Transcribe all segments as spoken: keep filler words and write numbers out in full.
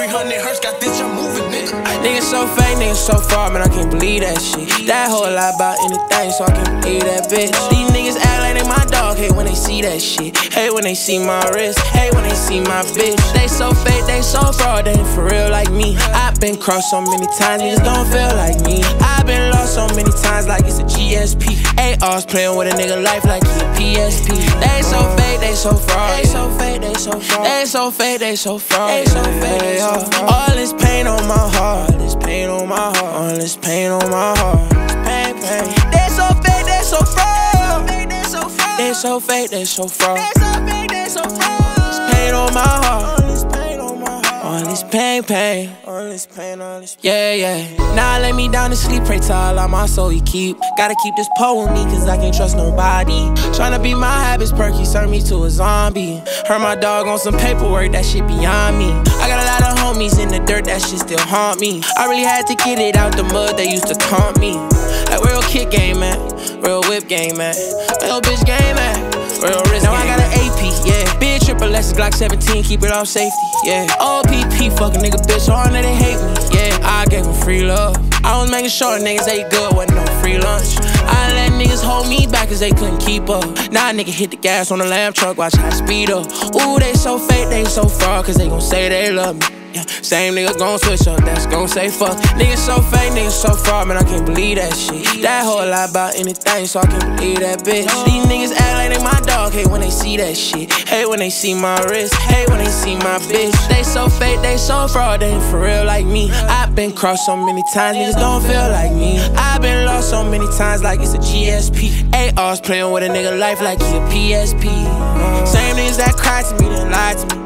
three hundred hertz, got this, I'm moving, nigga. Niggas so fake, niggas so far, man, I can't believe that shit. That whole lot about anything, so I can't believe that bitch. These niggas act like they my dog, hate when they see that shit. Hate when they see my wrist, hate when they see my bitch. They so fake, they so fraud, they ain't for real like me. I've been crossed so many times, niggas don't feel like me. I've been lost so many times like it's a G S P. A R's playing with a nigga life like he a P S P. They so fake, they so fraud. They so fake, they so fraud. They so fake, they so fraud. They so fake, they so fraud. All this pain on my heart, all this pain on my heart, all this pain on my heart. Pain, pain. They so fake, they so fraud. They so fake, they so fraud. They so fake, they so fraud. This pain on my heart, all this pain on my heart, all this pain, pain, all this pain, all this pain. Yeah, yeah. Now lay me down to sleep, pray to Allah my soul he keep. Gotta keep this pole with me, cause I can't trust nobody. Tryna be my habits, perky, turn me to a zombie. Heard my dog on some paperwork, that shit beyond me. I got a lot of homies in the dirt, that shit still haunt me. I really had to get it out the mud, they used to taunt me. Like real kick game, man. Real whip game, man. Real bitch game, man. Real wrist. Now I got an A P, yeah. Big triple S, Glock seventeen, keep it off safety, yeah. O P P, fuck a nigga, bitch, all know they hate me, yeah. I gave them free love. I was making sure niggas ate good, wasn't no free lunch. I let niggas hold me back cause they couldn't keep up. Now a nigga hit the gas on the lamb truck, watch how I speed up. Ooh, they so fake, they so fraud, cause they gon' say they love me. Yeah, same nigga gon' switch up, that's gon' say fuck. Niggas so fake, niggas so fraud, man, I can't believe that shit. That whole lot about anything, so I can't believe that bitch. These niggas act like they my dog, hate when they see that shit. Hate when they see my wrist, hate when they see my bitch. They so fake, they so fraud, they ain't for real like me. I've been crossed so many times, niggas don't feel like me. I've been lost so many times like it's a G S P. A R's playing with a nigga life like he a P S P. Same niggas that cry to me, then lie to me.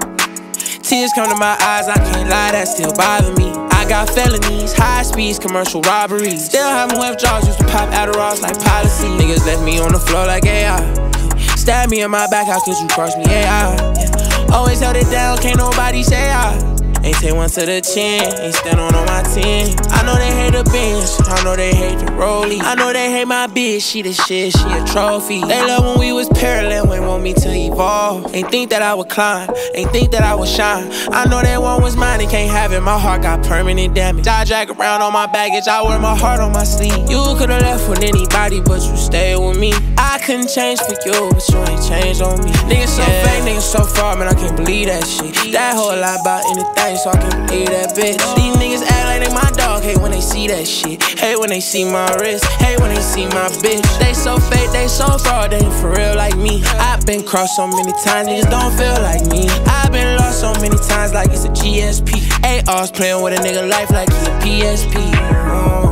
Tears come to my eyes, I can't lie, that still bother me. I got felonies, high speeds, commercial robberies. Still having withdrawals, used to pop Adderalls like policy. Niggas left me on the floor like A I. Stab me in my back, how could you cross me, A I? Always held it down, can't nobody say I. Ain't take one to the chin, ain't stand on on my ten. I know they hate the bench, I know they hate the rollie. I know they hate my bitch, she the shit, she a trophy. They love when we was parallel, they want me to evolve. Ain't think that I would climb, ain't think that I would shine. I know that one was mine, and can't have it, my heart got permanent damage. I drag around on my baggage, I wear my heart on my sleeve. You could've left with anybody, but you stayed with me. I couldn't change for you, but you ain't changed on me. Niggas so yeah. fake, niggas so far, man, I can't believe that shit. That whole lot about anything, so I can't believe that bitch. These niggas act like they my dog, hate when they see that shit. Hate when they see my wrist, hate when they see my bitch. They so fake, they so fraud, they ain't for real like me. I've been crossed so many times, niggas don't feel like me. I've been lost so many times like it's a G S P. A R's playing with a nigga life like he a P S P. Oh.